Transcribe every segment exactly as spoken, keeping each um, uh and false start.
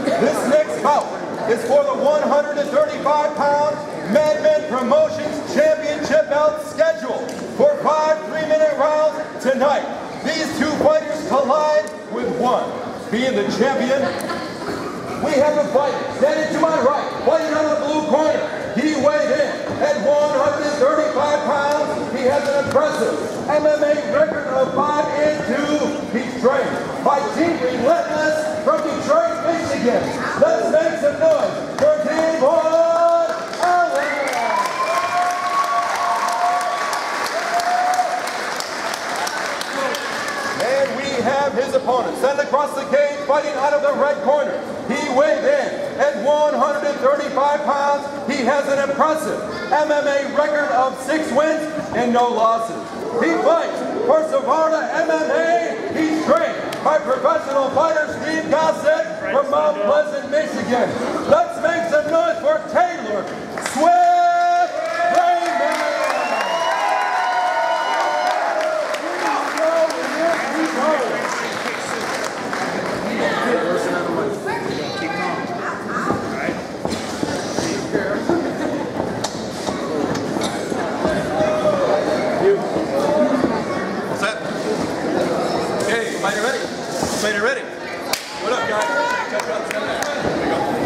This next bout is for the one hundred thirty-five pound Madmen Promotions Championship bout scheduled for five three-minute rounds tonight. These two fighters collide with one. Being the champion, we have a fighter standing to my right, fighting on the blue corner. He weighed in at one hundred thirty-five pounds. He has an impressive M M A record of five and two. He's trained by Team Relentless from Detroit, Michigan. Let's make some noise for Devon Allen. And we have his opponent sent across the cage, fighting out of the red corner. He weighed in at one hundred thirty-five pounds. He has an impressive M M A record of six wins and no losses. He fights for Savarda M M A. He's trained by professional fighter Steve Gossett from Mount Pleasant, Michigan. Let's make some noise for Taylor Swift Raymond. What's that? Okay, fighter ready. Fighter ready. What up, guys? Check out the there we go.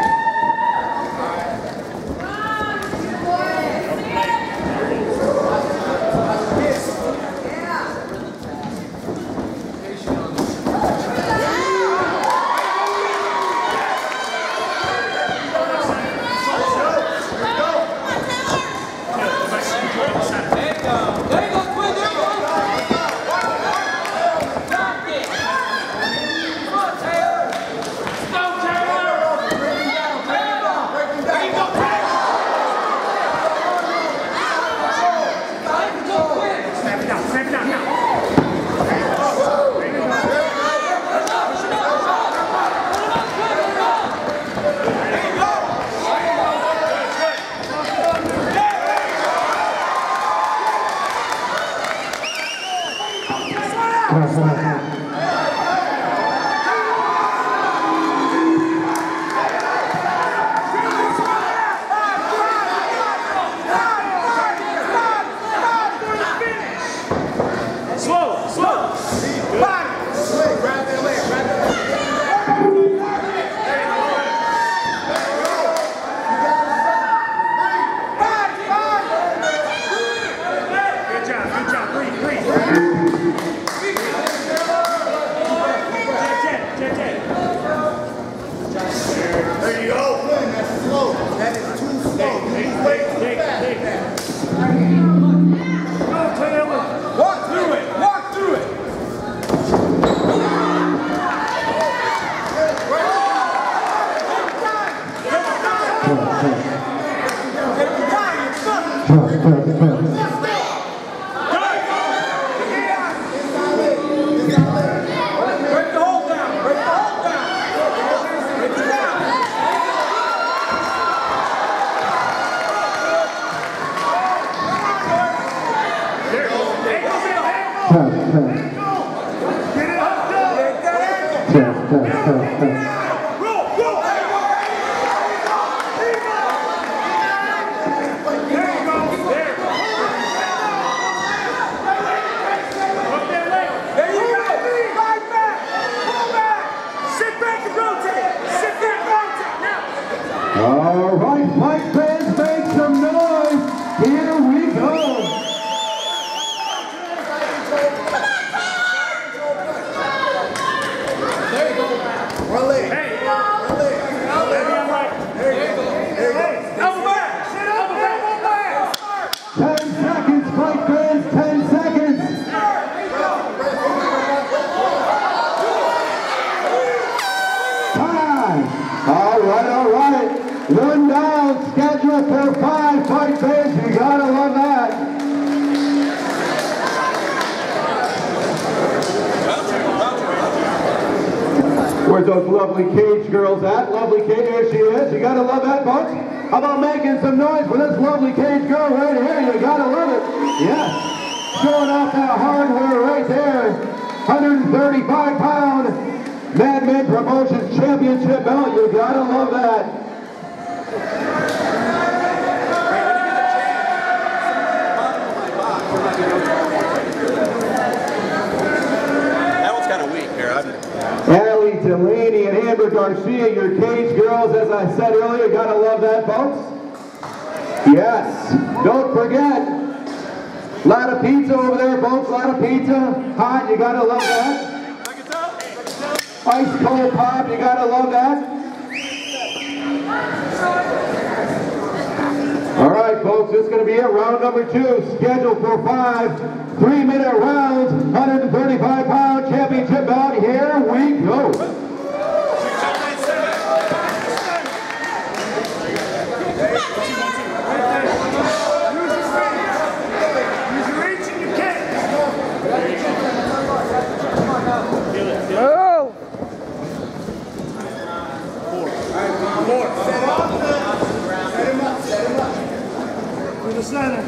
All right, Mike fans, make some noise. Here we go. There you go. One leg. Hey. One leg. One leg. There you go. There you go. Elbow back. Sit up. Elbow back. Ten seconds, Mike fans. Ten seconds. Time. All right, all right. One down, scheduled for five. Fight fans, you gotta love that. Where's those lovely cage girls at? Lovely cage, there she is. You gotta love that, folks. How about making some noise for this lovely cage girl right here? You gotta love it. Yes. Showing off that hardware right there. one hundred thirty-five pound Madman Promotions Championship belt. You gotta love that. That one's kind of weak here. Allie Delaney and Amber Garcia, your cage girls, as I said earlier. You gotta love that, folks. Yes. Don't forget. A lot of pizza over there, folks. A lot of pizza. Hot. You gotta love that. Ice cold pop, you gotta love that. All right, folks, this is going to be it. Round number two, scheduled for five three-minute rounds, one hundred thirty-five pound championship bout. Here we go. The center.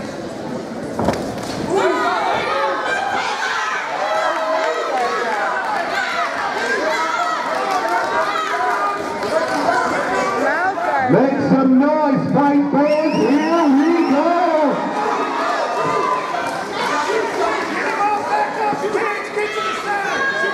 Make some noise, fight fans. Here we go. Get him all back up. You can't get to the center.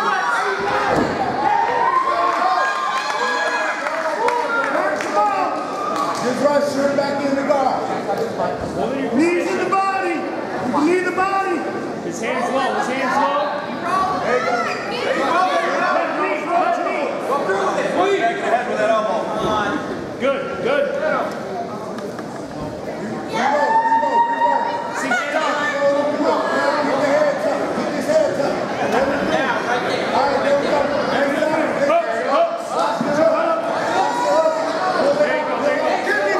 Just rush her back in the guard. Knees in the body. Knee in the body. His hands low. His hands low. There you go. Left knee. Left knee. Go through with it. Back in the head with that elbow. Come on. Good. Good. Reload, reload, reload. See, get up. Reload, reload. Keep the head up. Keep his head up. All right, there we go. There we go. Hooks. Hooks. Lock it up. Lock it up. There you go. There you go.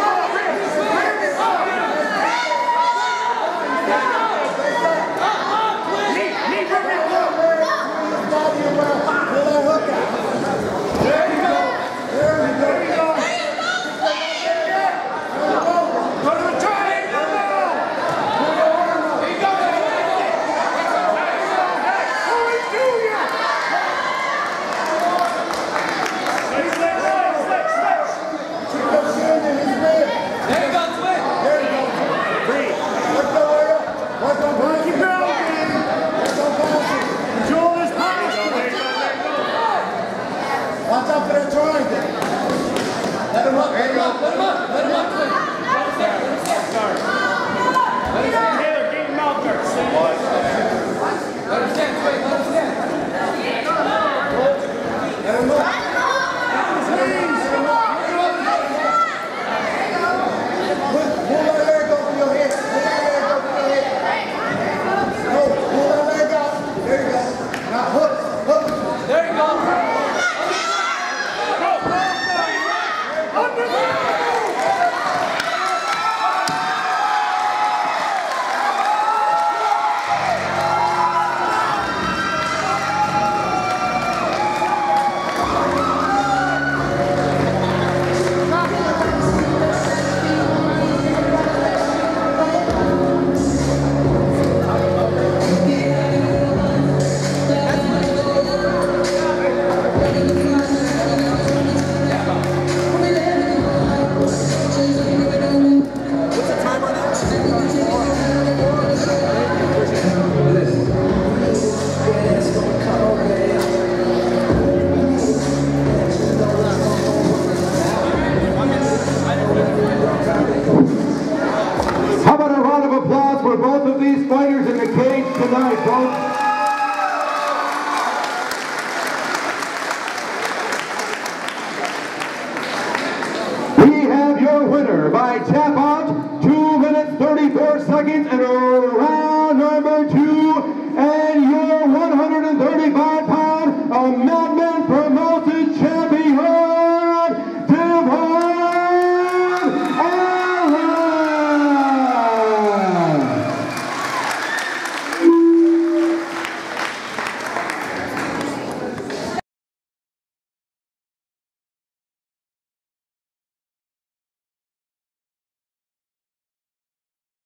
Knee. Knee. Bring it up. Body around. Pull that hook out. There you go. There we go. There you go. Go to the triangle now. Who is to you? Slick, slick, slick, slick, slick. Keep your chin in his rib. There you go, Twin. There you go. Breathe. Work the way up. Work on Keep bouncing. going. Work on bouncing. Control this There you posture. go. There you go. There you go. Watch out for that triangle. Let him up. There you go. Let him up. Let him up. Guard. Taylor, get your mouth guard. Stand. Let him stand. Wait, let him stand. Let him up. Pull, pull that leg over your head. Pull that leg over your head. No, pull that leg out. There you go. Now hook. Hook. There you go. How about a round of applause for both of these fighters in the cage tonight, folks? We have your winner by tap out, two minutes, thirty-four seconds, and